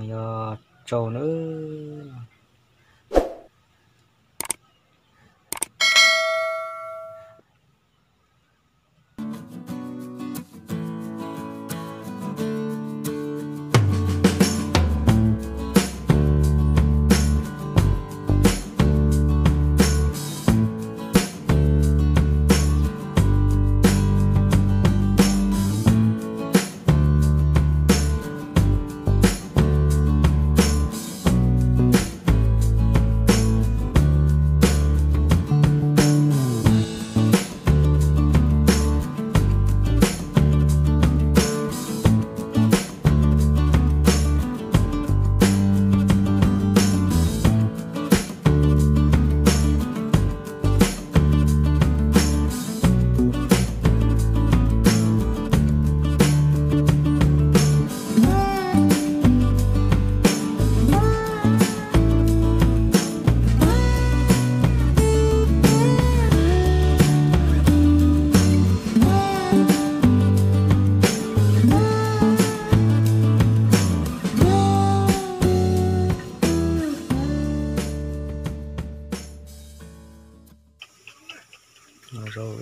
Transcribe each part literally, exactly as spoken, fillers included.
giờ trâu nữa rồi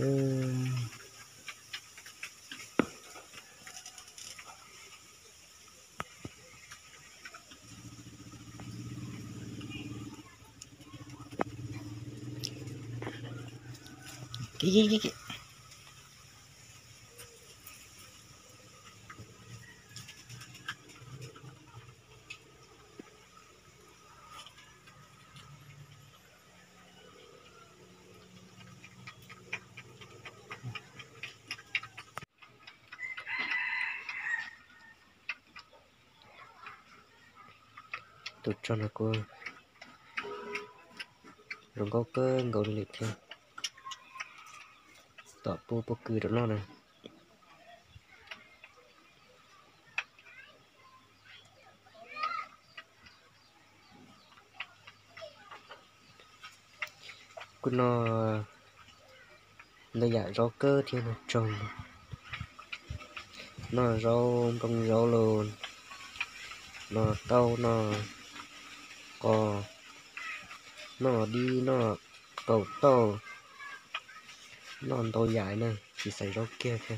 cái cái cái cái tụt cho nó cô rồi có cơ gầu lịch thêm tọt po po cười đó nó này cô nó nó dạ rau cơ thì nó trồng nó rau trong rau luôn nó tao nó cò nó đi nó cầu tao nó to dài này chỉ xài rau kia thôi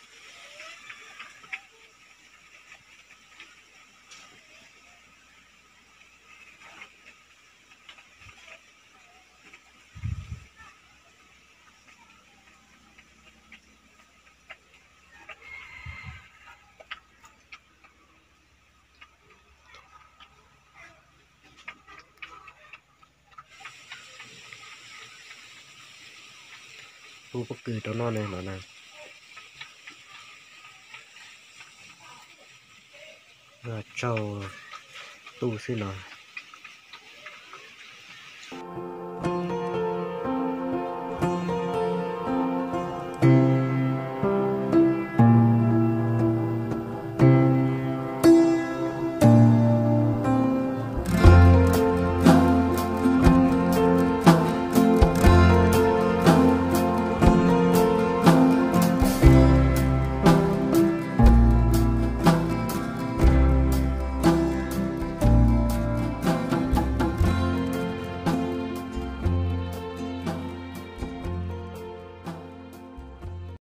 tu bất cứ cho nó này nó này là trâu tu xin nó